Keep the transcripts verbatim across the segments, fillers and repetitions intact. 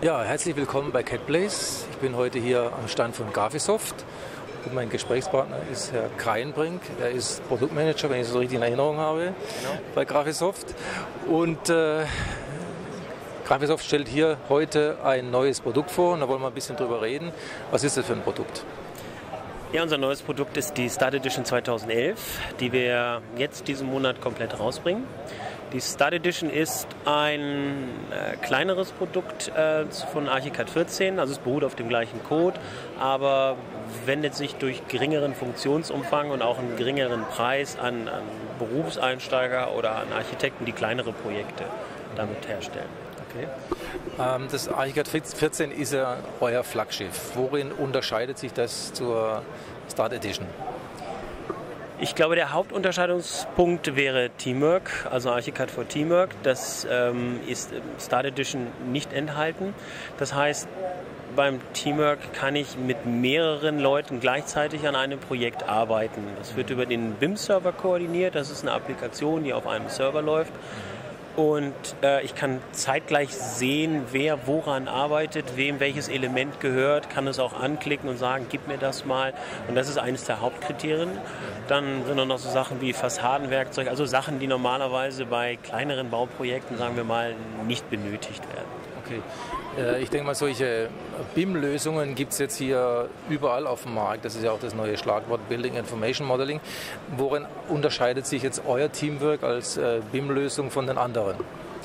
Ja, herzlich willkommen bei CADplace. Ich bin heute hier am Stand von Graphisoft und mein Gesprächspartner ist Herr Kreinbrink. Er ist Produktmanager, wenn ich es so richtig in Erinnerung habe, genau, bei Graphisoft. Und äh, Graphisoft stellt hier heute ein neues Produkt vor und da wollen wir ein bisschen drüber reden. Was ist das für ein Produkt? Ja, unser neues Produkt ist die Start Edition zweitausendelf, die wir jetzt diesen Monat komplett rausbringen. Die Start Edition ist ein äh, kleineres Produkt äh, von Archicad vierzehn, also es beruht auf dem gleichen Code, aber wendet sich durch geringeren Funktionsumfang und auch einen geringeren Preis an, an Berufseinsteiger oder an Architekten, die kleinere Projekte damit herstellen. Okay. Ähm, das Archicad vierzehn ist ja euer Flaggschiff. Worin unterscheidet sich das zur Start Edition? Ich glaube, der Hauptunterscheidungspunkt wäre Teamwork, also Archicad for Teamwork. Das ähm, ist Start Edition nicht enthalten. Das heißt, beim Teamwork kann ich mit mehreren Leuten gleichzeitig an einem Projekt arbeiten. Das wird über den B I M-Server koordiniert. Das ist eine Applikation, die auf einem Server läuft. Und äh, ich kann zeitgleich sehen, wer woran arbeitet, wem welches Element gehört, kann es auch anklicken und sagen, gib mir das mal. Und das ist eines der Hauptkriterien. Dann sind noch so Sachen wie Fassadenwerkzeug, also Sachen, die normalerweise bei kleineren Bauprojekten, sagen wir mal, nicht benötigt werden. Okay. Ich denke mal, solche B I M-Lösungen gibt es jetzt hier überall auf dem Markt. Das ist ja auch das neue Schlagwort Building Information Modeling. Worin unterscheidet sich jetzt euer Teamwork als B I M-Lösung von den anderen?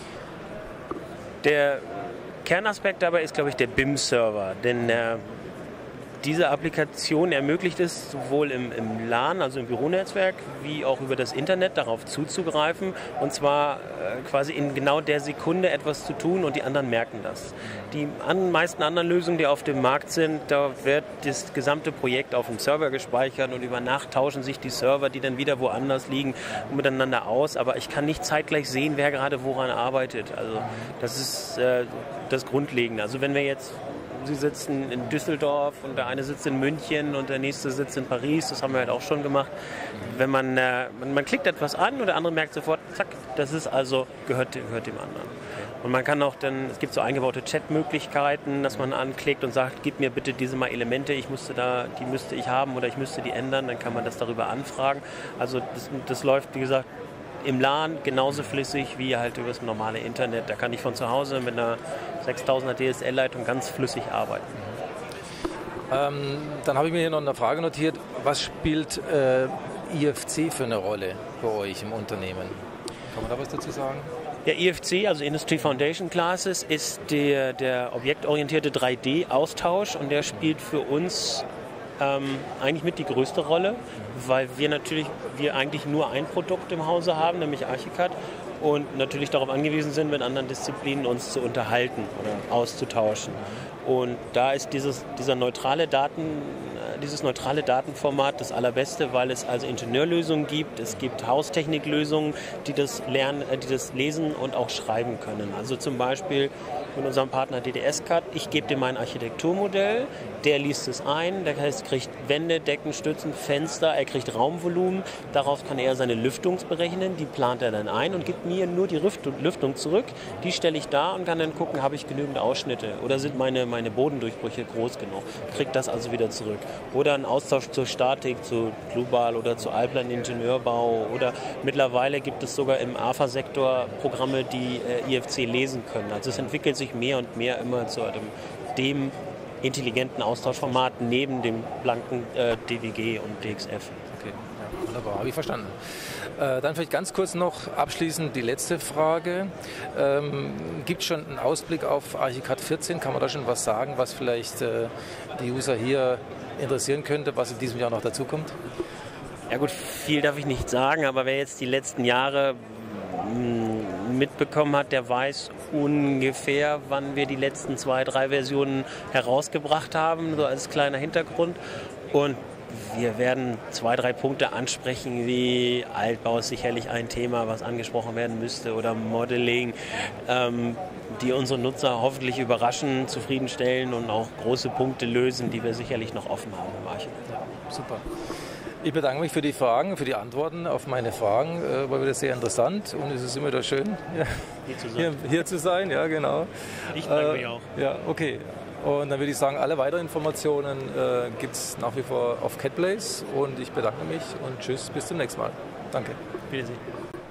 Der Kernaspekt dabei ist, glaube ich, der B I M-Server. Denn äh, diese Applikation ermöglicht es, sowohl im, im LAN, also im Büronetzwerk, wie auch über das Internet darauf zuzugreifen. Und zwar äh, quasi in genau der Sekunde etwas zu tun und die anderen merken das. Die an, meisten anderen Lösungen, die auf dem Markt sind, da wird das gesamte Projekt auf dem Server gespeichert und über Nacht tauschen sich die Server, die dann wieder woanders liegen, miteinander aus. Aber ich kann nicht zeitgleich sehen, wer gerade woran arbeitet. Also das ist äh, das Grundlegende. Also wenn wir jetzt Sie sitzen in Düsseldorf und der eine sitzt in München und der nächste sitzt in Paris. Das haben wir halt auch schon gemacht. Wenn man, äh, man, man klickt etwas an und der andere merkt sofort, zack, das ist also, gehört, gehört dem anderen. Und man kann auch dann, es gibt so eingebaute Chatmöglichkeiten, dass man anklickt und sagt, gib mir bitte diese mal Elemente, ich musste da, die müsste ich haben oder ich müsste die ändern. Dann kann man das darüber anfragen. Also das, das läuft, wie gesagt, im LAN genauso flüssig wie halt über das normale Internet. Da kann ich von zu Hause mit einer sechstausender D S L-Leitung ganz flüssig arbeiten. Ähm, dann habe ich mir hier noch eine Frage notiert. Was spielt äh, I F C für eine Rolle bei euch im Unternehmen? Kann man da was dazu sagen? Ja, I F C, also Industry Foundation Classes, ist der, der objektorientierte drei D-Austausch und der spielt für uns Ähm, eigentlich mit die größte Rolle, weil wir natürlich, wir eigentlich nur ein Produkt im Hause haben, nämlich Archicad, und natürlich darauf angewiesen sind, mit anderen Disziplinen uns zu unterhalten oder auszutauschen. Und da ist dieses, dieser neutrale Daten, dieses neutrale Datenformat das allerbeste, weil es also Ingenieurlösungen gibt, es gibt Haustechniklösungen, die das lernen, die das lesen und auch schreiben können. Also zum Beispiel mit unserem Partner D D S-Cad, ich gebe dem mein Architekturmodell, der liest es ein, der heißt, kriegt Wände, Decken, Stützen, Fenster, er kriegt Raumvolumen, daraus kann er seine Lüftung berechnen, die plant er dann ein und gibt mir nur die Lüftung zurück, die stelle ich da und kann dann gucken, habe ich genügend Ausschnitte oder sind meine, meine Bodendurchbrüche groß genug, kriegt das also wieder zurück. Oder ein Austausch zur Statik, zu Global oder zu Alplan Ingenieurbau oder mittlerweile gibt es sogar im A F A-Sektor Programme, die äh, I F C lesen können. Also es entwickelt sich mehr und mehr immer zu dem, dem intelligenten Austauschformat neben dem blanken äh, D W G und D X F. Okay, ja, wunderbar, habe ich verstanden. Äh, dann vielleicht ganz kurz noch abschließend die letzte Frage. Ähm, gibt es schon einen Ausblick auf Archicad vierzehn? Kann man da schon was sagen, was vielleicht äh, die User hier interessieren könnte, was in diesem Jahr noch dazukommt? Ja gut, viel darf ich nicht sagen, aber wer jetzt die letzten Jahre mitbekommen hat, der weiß ungefähr, wann wir die letzten zwei, drei Versionen herausgebracht haben, so als kleiner Hintergrund. Und wir werden zwei, drei Punkte ansprechen, wie Altbau ist sicherlich ein Thema, was angesprochen werden müsste, oder Modeling, ähm, die unsere Nutzer hoffentlich überraschen, zufriedenstellen und auch große Punkte lösen, die wir sicherlich noch offen haben im Archicad. Ja, super. Ich bedanke mich für die Fragen, für die Antworten auf meine Fragen. Äh, war wieder sehr interessant und es ist immer wieder schön, ja, Hier zu sein. hier, hier zu sein. Ja, genau. Ich danke Äh, mich auch. Ja, okay. Und dann würde ich sagen, alle weiteren Informationen äh, gibt es nach wie vor auf Catblaze und ich bedanke mich und tschüss, bis zum nächsten Mal. Danke. Wiedersehen.